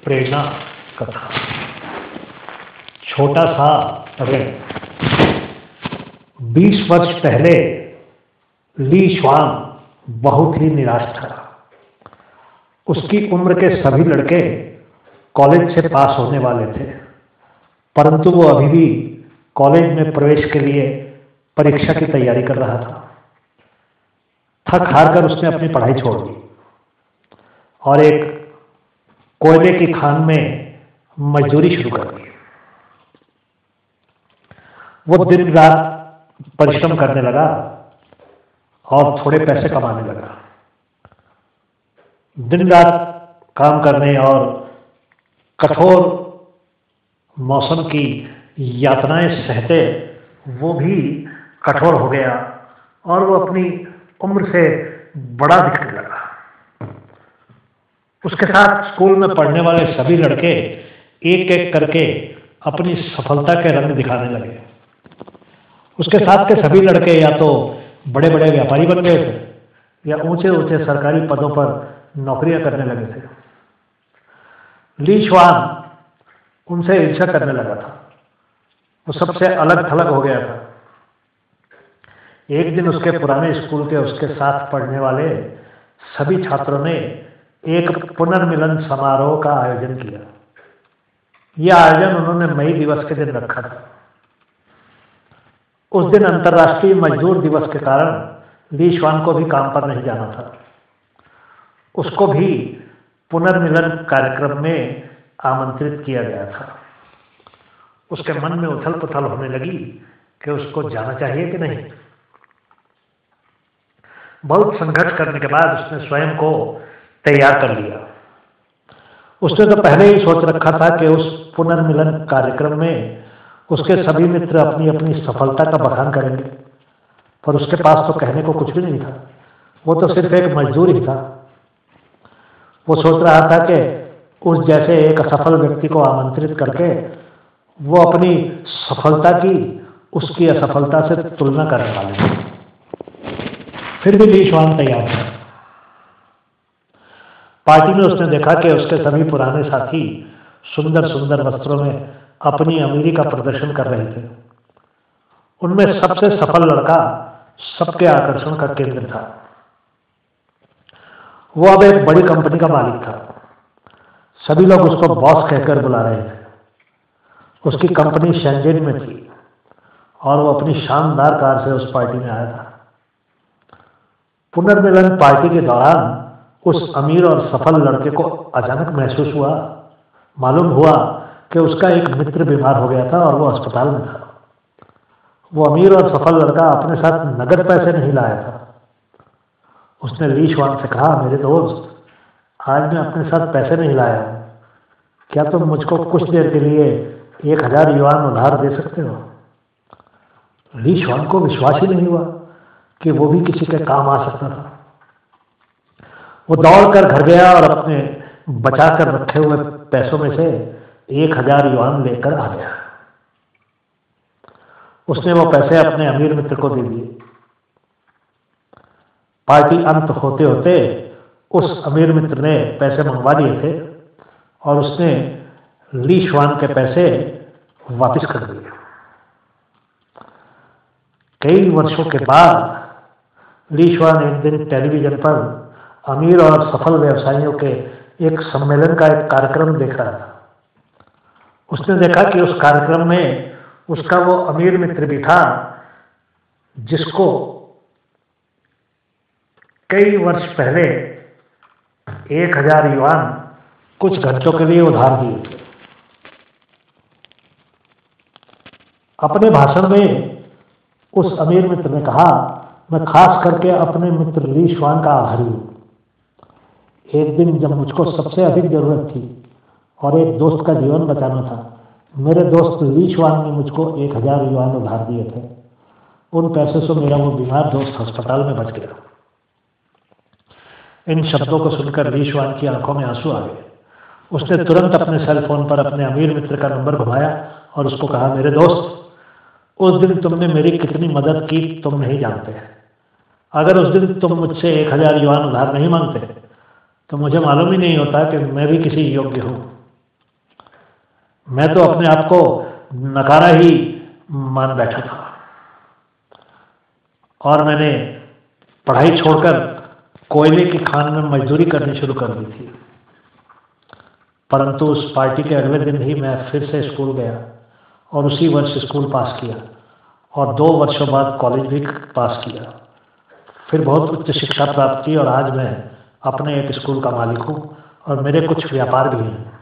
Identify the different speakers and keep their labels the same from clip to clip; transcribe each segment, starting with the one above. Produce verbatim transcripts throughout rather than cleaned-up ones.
Speaker 1: प्रेरणा कथा। छोटा सा ऋण। बीस वर्ष पहले ली श्वान बहुत ही निराश था। उसकी उम्र के सभी लड़के कॉलेज से पास होने वाले थे, परंतु वो अभी भी कॉलेज में प्रवेश के लिए परीक्षा की तैयारी कर रहा था। थक हार कर उसने अपनी पढ़ाई छोड़ दी और एक कोयले की खान में मजदूरी शुरू कर दी। वो दिन रात परिश्रम करने लगा और थोड़े पैसे कमाने लगा। दिन रात काम करने और कठोर मौसम की यातनाएं सहते वो भी कठोर हो गया और वो अपनी उम्र से बड़ा दिखने लगा। उसके साथ स्कूल में पढ़ने वाले सभी लड़के एक एक करके अपनी सफलता के रंग दिखाने लगे। उसके साथ के सभी लड़के या तो बड़े बड़े व्यापारी बन गए थे या ऊंचे ऊंचे सरकारी पदों पर नौकरियां करने लगे थे। ली श्वान उनसे ईर्ष्या करने लगा था। वो सबसे अलग थलग हो गया था। एक दिन उसके पुराने स्कूल के उसके साथ पढ़ने वाले सभी छात्रों ने एक पुनर्मिलन समारोह का आयोजन किया। यह आयोजन उन्होंने मई दिवस के दिन रखा था। उस दिन अंतर्राष्ट्रीय मजदूर दिवस के कारण ली श्वान को भी काम पर नहीं जाना था। उसको भी पुनर्मिलन कार्यक्रम में आमंत्रित किया गया था। उसके मन में उथल पुथल होने लगी कि उसको जाना चाहिए कि नहीं। बहुत संघर्ष करने के बाद उसने स्वयं को तैयार कर लिया। उसने तो पहले ही सोच रखा था कि उस पुनर्मिलन कार्यक्रम में उसके सभी मित्र अपनी अपनी सफलता का बखान करेंगे, पर उसके पास तो कहने को कुछ भी नहीं था। वो तो सिर्फ एक मजदूर ही था। वो सोच रहा था कि उस जैसे एक असफल व्यक्ति को आमंत्रित करके वो अपनी सफलता की उसकी असफलता से तुलना करने वाले थे। फिर भी ली श्वान तैयार था। पार्टी में उसने देखा कि उसके सभी पुराने साथी सुंदर सुंदर वस्त्रों में अपनी अमीरी का प्रदर्शन कर रहे थे। उनमें सबसे सफल लड़का सबके आकर्षण का केंद्र था। वो अब एक बड़ी कंपनी का मालिक था। सभी लोग उसको बॉस कहकर बुला रहे थे। उसकी कंपनी शेंजेन में थी और वो अपनी शानदार कार से उस पार्टी में आया था। पुनर्मिलन पार्टी के दौरान उस अमीर और सफल लड़के को अचानक महसूस हुआ, मालूम हुआ कि उसका एक मित्र बीमार हो गया था और वो अस्पताल में था। वो अमीर और सफल लड़का अपने साथ नगद पैसे नहीं लाया था। उसने ली श्वान से कहा, मेरे दोस्त, आज मैं अपने साथ पैसे नहीं लाया हूं, क्या तुम मुझको कुछ देर के लिए एक हजार युआन उधार दे सकते हो? ली श्वान को विश्वास ही नहीं हुआ कि वो भी किसी के काम आ सकता था। वो दौड़कर घर गया और अपने बचाकर रखे हुए पैसों में से एक हजार युआन लेकर आ गया। उसने वो पैसे अपने अमीर मित्र को दे दिए। पार्टी अंत होते होते उस अमीर मित्र ने पैसे मंगवा लिए थे और उसने ली श्वान के पैसे वापस कर दिए। कई वर्षों के बाद ली श्वान एक दिन टेलीविजन पर अमीर और सफल व्यवसायियों के एक सम्मेलन का एक कार्यक्रम देख रहा था। उसने देखा कि उस कार्यक्रम में उसका वो अमीर मित्र भी था जिसको कई वर्ष पहले एक हजार युआन कुछ घंटों के लिए उधार दिए थे। अपने भाषण में उस अमीर मित्र ने कहा, मैं खास करके अपने मित्र ली श्वान का आभारी हूं। एक दिन जब मुझको सबसे अधिक जरूरत थी और एक दोस्त का जीवन बचाना था, मेरे दोस्त ली श्वान ने मुझको एक हजार युआन उधार दिए थे। उन पैसों से मेरा वो बीमार दोस्त अस्पताल में बच गया। इन शब्दों को सुनकर ली श्वान की आंखों में आंसू आ गए। उसने तुरंत अपने सेल फोन पर अपने अमीर मित्र का नंबर घुमाया और उसको कहा, मेरे दोस्त, उस दिन तुमने मेरी कितनी मदद की तुम नहीं जानते। अगर उस दिन तुम मुझसे एक हजार युआन उधार नहीं मांगते तो मुझे मालूम ही नहीं होता कि मैं भी किसी योग्य हूं। मैं तो अपने आप को नकारा ही मान बैठा था और मैंने पढ़ाई छोड़कर कोयले की खान में मजदूरी करनी शुरू कर दी थी। परंतु उस पार्टी के अगले दिन ही मैं फिर से स्कूल गया और उसी वर्ष स्कूल पास किया और दो वर्षों बाद कॉलेज भी पास किया। फिर बहुत उच्च शिक्षा प्राप्त की और आज मैं अपने एक स्कूल का मालिक हूँ और मेरे कुछ व्यापार भी हैं।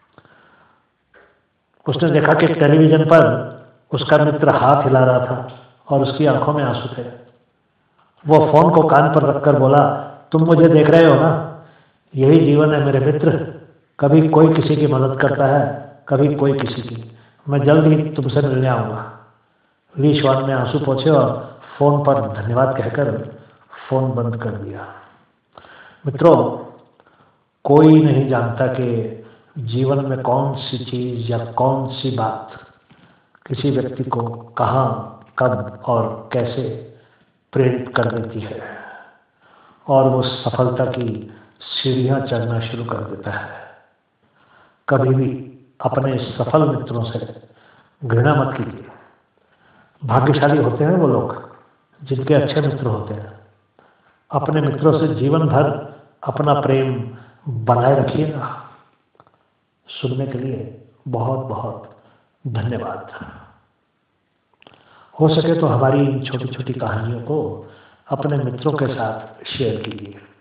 Speaker 1: उसने देखा कि टेलीविजन पर उसका मित्र हाथ हिला रहा था और उसकी आंखों में आंसू थे। वो फोन को कान पर रखकर बोला, तुम मुझे देख रहे हो ना? यही जीवन है मेरे मित्र। कभी कोई किसी की मदद करता है, कभी कोई किसी की। मैं जल्द ही तुमसे मिलने आऊँगा। ली श्वान ने आंसू पोंछे और फोन पर धन्यवाद कहकर फोन बंद कर दिया। मित्रों, कोई नहीं जानता कि जीवन में कौन सी चीज़ या कौन सी बात किसी व्यक्ति को कहाँ, कब और कैसे प्रेरित कर देती है और वो सफलता की सीढ़ियाँ चढ़ना शुरू कर देता है। कभी भी अपने सफल मित्रों से घृणा मत कीजिए। भाग्यशाली होते हैं वो लोग जिनके अच्छे मित्र होते हैं। अपने मित्रों से जीवन भर अपना प्रेम बनाए रखिएगा। सुनने के लिए बहुत बहुत धन्यवाद। हो सके तो हमारी इन छोटी छोटी कहानियों को अपने मित्रों के साथ शेयर कीजिए।